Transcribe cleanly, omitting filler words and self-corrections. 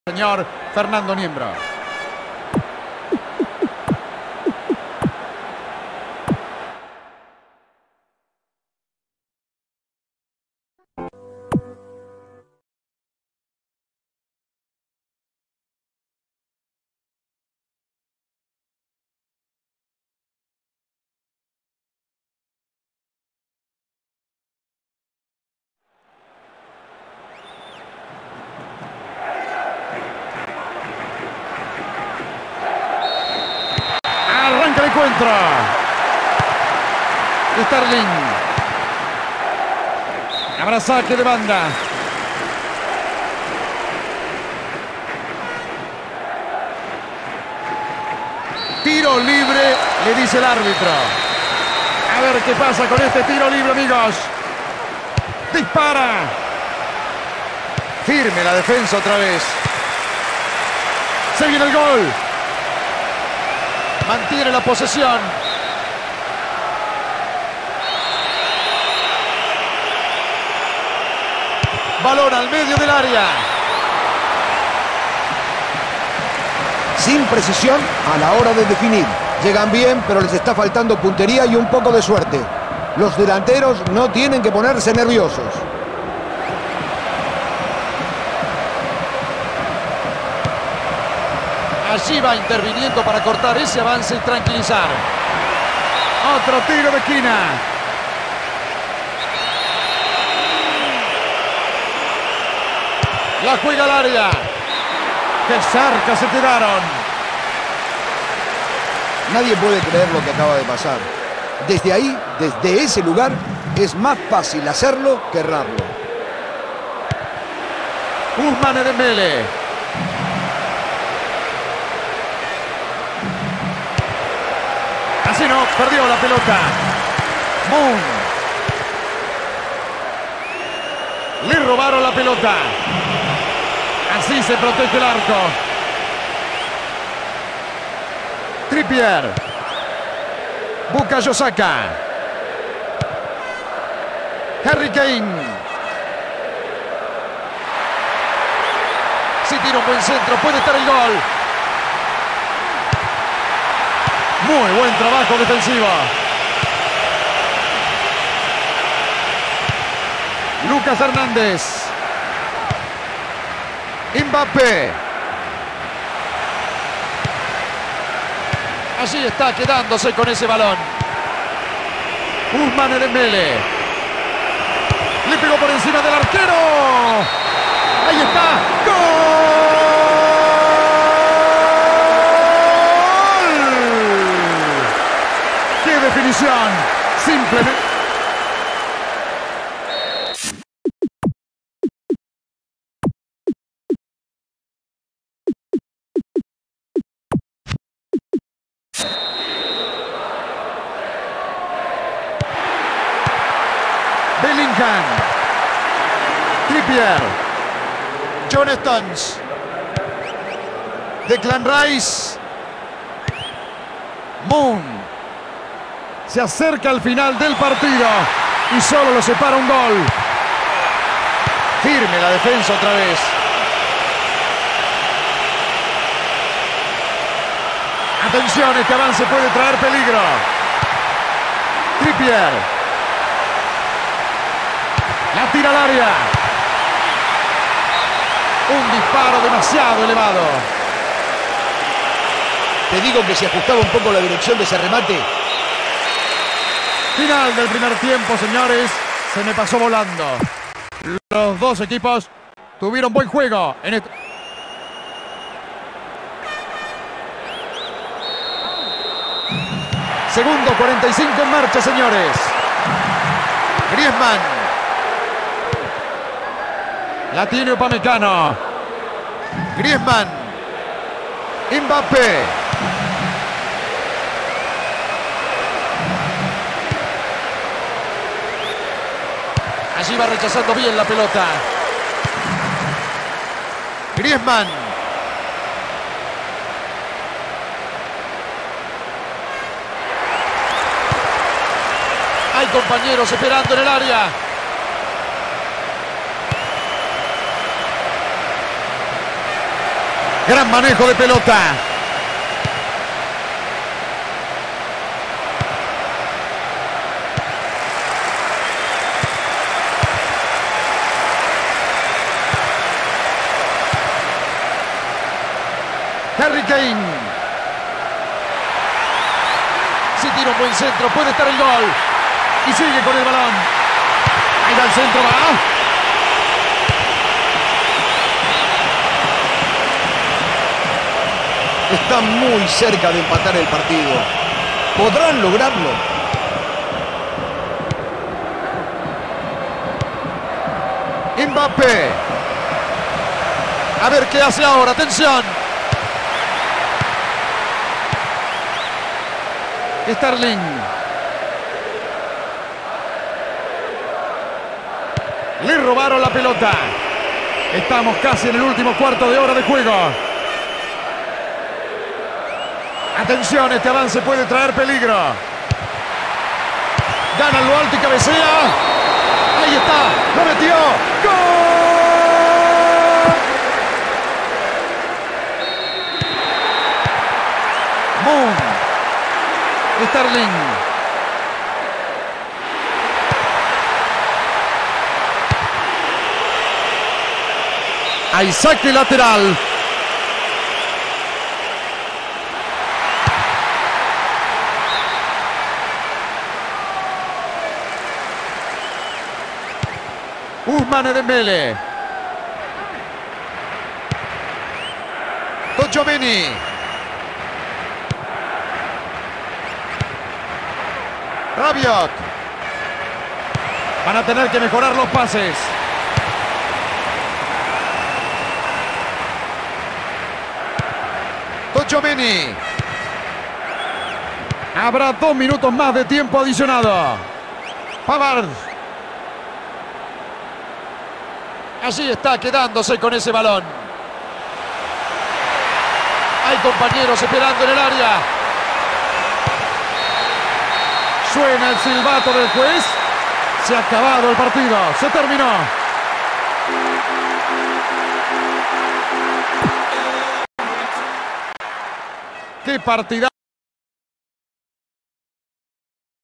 Señor Fernando Niembro. Arranca el encuentro. Sterling. Habrá saque de banda. Tiro libre, le dice el árbitro. A ver qué pasa con este tiro libre, amigos. Dispara. Firme la defensa otra vez. Se viene el gol. Mantiene la posesión. Balón al medio del área. Sin precisión a la hora de definir. Llegan bien, pero les está faltando puntería y un poco de suerte. Los delanteros no tienen que ponerse nerviosos. Allí va interviniendo para cortar ese avance y tranquilizar. Otro tiro de esquina. La juega al área. ¡Qué cerca se quedaron! Nadie puede creer lo que acaba de pasar. Desde ahí, desde ese lugar, es más fácil hacerlo que errarlo. Ousmane Dembélé. Así no, perdió la pelota. Moon. Le robaron la pelota. Así se protege el arco. Trippier. Bukayo Saka. Harry Kane. Si tira un buen centro, puede estar el gol. Muy buen trabajo defensivo. Lucas Hernández. Mbappé. Allí está quedándose con ese balón. Ousmane Dembélé. Le pegó por encima del arquero. Ahí está. ¡Gol! ¡Qué definición! Simplemente. Bellingham. Trippier. John Stones. Declan Rice. Moon. Se acerca al final del partido y solo lo separa un gol. Firme la defensa otra vez. Atención, este avance puede traer peligro. Trippier. La tira al área. Un disparo demasiado elevado. Te digo que si ajustaba un poco la dirección de ese remate. Final del primer tiempo, señores. Se me pasó volando. Los dos equipos tuvieron buen juego en este... Segundo 45 en marcha, señores. Griezmann. La tiene Upamecano. Griezmann. Mbappé. Allí va rechazando bien la pelota. Griezmann. Hay compañeros esperando en el área. Gran manejo de pelota. Harry Kane. Si tira un buen centro, puede estar el gol. Y sigue con el balón. Ahí va el centro, va. Está muy cerca de empatar el partido. ¿Podrán lograrlo? Mbappé. A ver qué hace ahora. Atención. Sterling. Le robaron la pelota. Estamos casi en el último cuarto de hora de juego. Atención, este avance puede traer peligro. Gana en lo alto y cabecea. Ahí está, lo metió. ¡Gol! Moon. Sterling. Hay saque lateral. Ousmane Dembélé. Tchouaméni. Rabiot. Van a tener que mejorar los pases. Tchouaméni. Habrá 2 minutos más de tiempo adicionado. Pavard. Allí está quedándose con ese balón. Hay compañeros esperando en el área. Suena el silbato del juez. Se ha acabado el partido. Se terminó. ¡Qué partida!